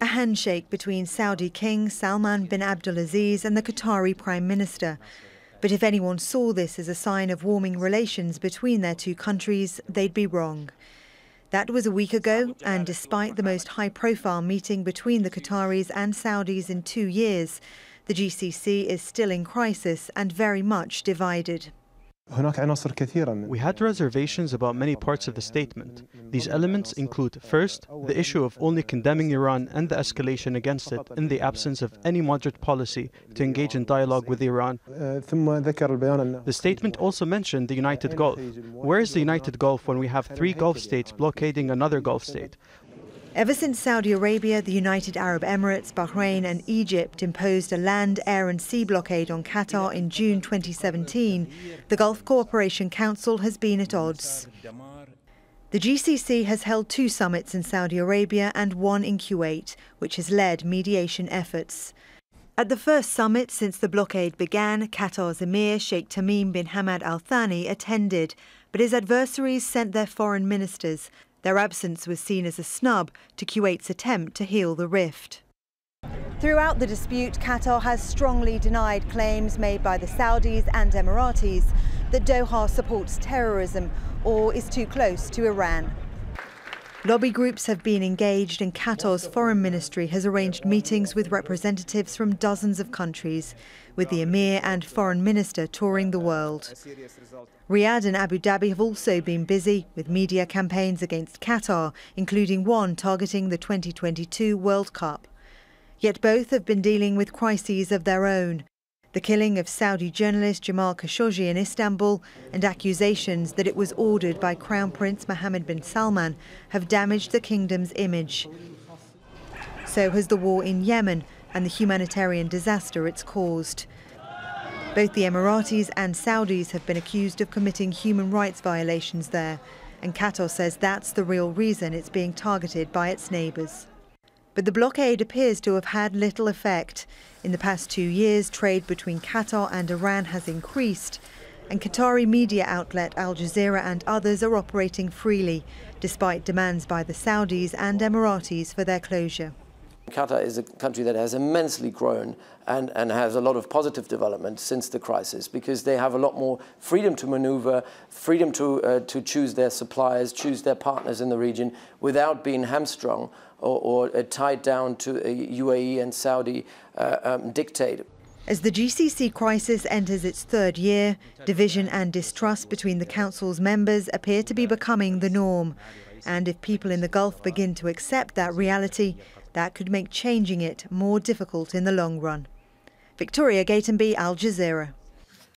A handshake between Saudi King Salman bin Abdulaziz and the Qatari Prime Minister. But if anyone saw this as a sign of warming relations between their two countries, they'd be wrong. That was a week ago, and despite the most high-profile meeting between the Qataris and Saudis in 2 years, the GCC is still in crisis and very much divided. We had reservations about many parts of the statement. These elements include, first, the issue of only condemning Iran and the escalation against it in the absence of any moderate policy to engage in dialogue with Iran. The statement also mentioned the United Gulf. Where is the United Gulf when we have 3 Gulf states blockading another Gulf state? Ever since Saudi Arabia, the United Arab Emirates, Bahrain and Egypt imposed a land, air and sea blockade on Qatar in June 2017, the Gulf Cooperation Council has been at odds. The GCC has held 2 summits in Saudi Arabia and 1 in Kuwait, which has led mediation efforts. At the first summit since the blockade began, Qatar's Emir Sheikh Tamim bin Hamad Al Thani attended, but his adversaries sent their foreign ministers. Their absence was seen as a snub to Kuwait's attempt to heal the rift. Throughout the dispute, Qatar has strongly denied claims made by the Saudis and Emiratis that Doha supports terrorism or is too close to Iran. Lobby groups have been engaged, and Qatar's foreign ministry has arranged meetings with representatives from dozens of countries, with the Emir and foreign minister touring the world. Riyadh and Abu Dhabi have also been busy with media campaigns against Qatar, including one targeting the 2022 World Cup. Yet both have been dealing with crises of their own. The killing of Saudi journalist Jamal Khashoggi in Istanbul and accusations that it was ordered by Crown Prince Mohammed bin Salman have damaged the kingdom's image. So has the war in Yemen and the humanitarian disaster it's caused. Both the Emiratis and Saudis have been accused of committing human rights violations there, and Qatar says that's the real reason it's being targeted by its neighbours. But the blockade appears to have had little effect. In the past 2 years, trade between Qatar and Iran has increased, and Qatari media outlet Al Jazeera and others are operating freely, despite demands by the Saudis and Emiratis for their closure. Qatar is a country that has immensely grown and has a lot of positive development since the crisis, because they have a lot more freedom to maneuver, freedom to choose their suppliers, choose their partners in the region without being hamstrung or tied down to a UAE and Saudi dictate. As the GCC crisis enters its 3rd year, division and distrust between the Council's members appear to be becoming the norm. And if people in the Gulf begin to accept that reality, that could make changing it more difficult in the long run. Victoria Gatenby, Al Jazeera.